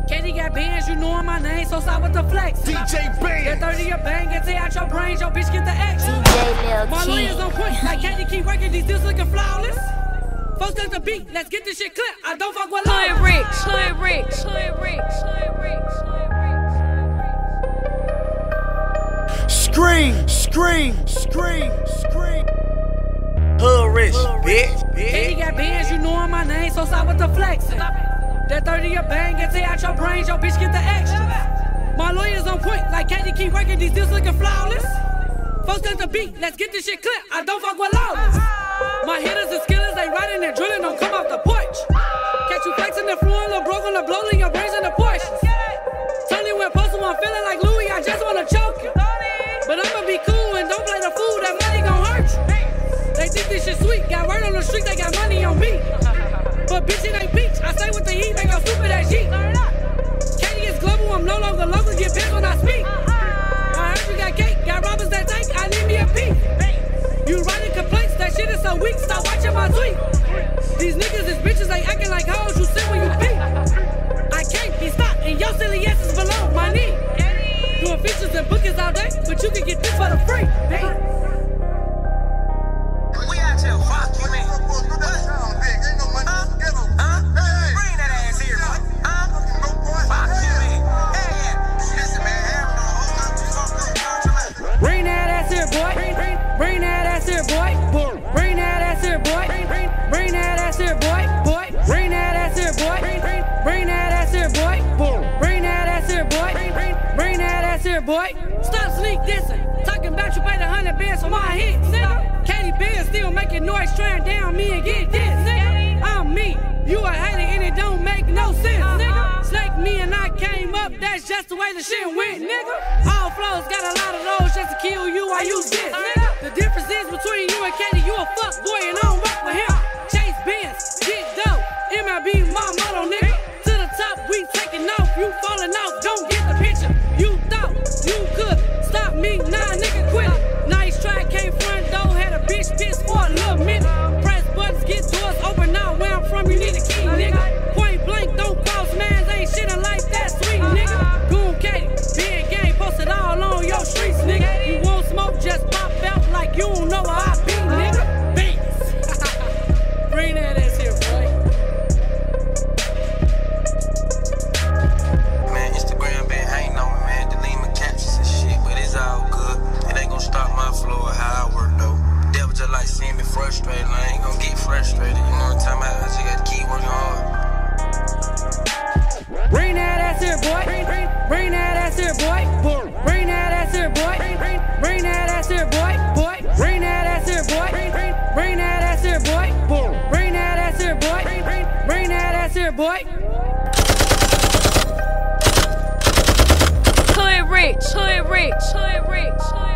Katie got bands, you knowin' my name, so stop with the flex. DJ Band. That 30 a bang, and tear out your brains, your bitch get the X. My lawyers on point, like Katie keep working, these deals looking flawless. Folks got the beat, let's get this shit clear. I don't fuck with love. Hood rich, hood rich, hood rich, hood rich, hood rich. Scream, scream, scream, scream. Hood rich, bitch. Katie got bands, you knowin' my name, so stop with the flexing. That 30 a bang, and tear out your brains, your bitch get the extra. My lawyers on point, like Katie keep working, these deals looking flawless. Folks got the beat, let's get this shit clear. I don't fuck with lawless. My hitters and skillers, they riding and drilling, don't come off the porch. Catch you flexing the floor, little broke on the blow, leave your brains in the Porsches. Tony went postal, I'm feeling like Louis, I just wanna choke you. But I'ma be cool and don't play the fool, that money gon' hurt you. They think this shit sweet, got word on the street, they got money on me. But bitch, it ain't peach, I stay with the heat, they go stupid as Jeep. Katie is global, I'm no longer local, get pissed when I speak. I heard you got cake, got robbers that take, I need me a piece. You writing complaints, that shit is so weak, stop watching my tweet. These niggas is bitches, they acting like hoes, you sit when you pee. I can't be stopped, and your silly ass is below my knee. Doing features and bookings all day, but you can get this for the free. We out here, fuck you, man. Bring that ass here, boy. Fuck you, man. Hey, listen, man. Bring that ass here, boy. Bring that ass here, boy. Bring that ass here, boy. Bring that ass here, boy. Bring that ass here, boy. Bring that ass here, boy. Bring that ass here, boy. Bring that ass here, boy. Stop sneak dissing. Talking about you paid 100 bands for my hits, nigga. Katie Benz still making noise, trying down me and get this, nigga. I'm me. You a hater and it don't make no sense, nigga. Snake me and I came up, that's just the way the shit went, nigga. All flows got a lot of those just to kill you, I use this, nigga. The difference is between you and Katie, you a fuck boy and I don't rock with him. Chase Benz, get dope, MLB my motto, nigga. To the top, we taking off, you falling off, don't get the picture. You thought you could stop me, nah nigga quit it. Nice try, came front door, had a bitch pissed for a little minute. Press buttons, get doors open now, where I'm from, you need a key, nigga. Point blank, don't cross mans, ain't shit in life that sweet, nigga. Goon Katie, big game, posted all on your streets, nigga. You won't smoke, just pop out like you don't know how I be, nigga. Beats. Bring that ass here, boy. Man, Instagram been hating on me, man. Deleting my captions and shit, but it's all good. It ain't gonna stop my flow or how I work, though. Devil just like seeing me frustrated, and I ain't gonna get frustrated. You know what I'm talking about? I just gotta keep working hard. Bring that ass here, boy. Bring that ass here, boy. Bring that ass here, boy. Bring that ass here, boy. Bring that ass here, boy. Bring that ass here, boy. Bring that ass here, boy. Bring that ass here, boy. Hood rich, hood rich, hood rich, hood rich.